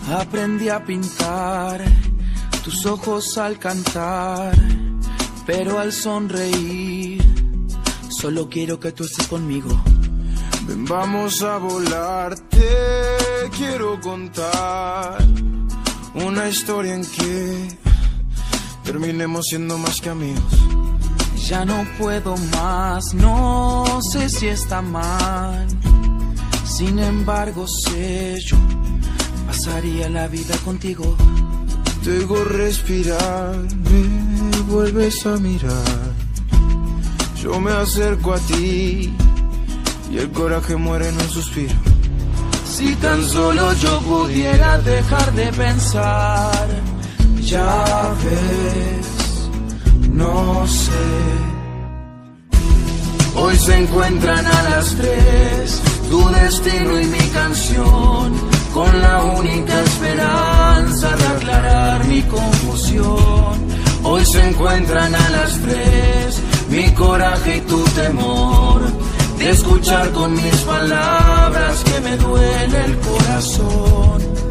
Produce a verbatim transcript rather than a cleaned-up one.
Aprendí a pintar tus ojos al cantar, pero al sonreír solo quiero que tú estés conmigo. Ven, vamos a volar, te quiero contar una historia en que terminemos siendo más que amigos. Ya no puedo más, no sé si está mal. Sin embargo sé, yo pasaría la vida contigo. Te oigo respirar, me vuelves a mirar. Yo me acerco a ti y el coraje muere en un suspiro. Si tan solo yo pudiera dejar de pensar. Ya ves, no sé. Hoy se encuentran a las tres, tu destino y mi canción, con la única esperanza de aclarar mi confusión. Hoy se encuentran a las tres, mi coraje y tu temor, de escuchar con mis palabras que me duele el corazón.